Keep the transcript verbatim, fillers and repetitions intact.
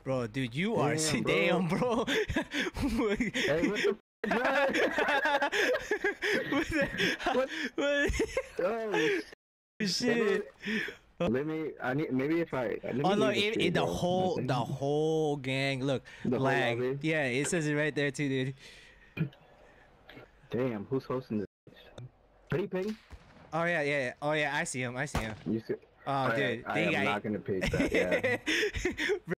Bro, dude, you are Damn, damn, bro. bro. Hey, what the What the- what- Oh, shit. let me. I need. Maybe if I. Let me Oh look, leave in, this in the bro. whole Nothing. the whole gang. Look, The whole flag. lobby? Yeah, it says it right there too, dude. Damn, who's hosting this? Pretty ping? Oh yeah, yeah, yeah. Oh yeah, I see him. I see him. You see? Oh I, dude, I they am got not gonna pick that. Yeah.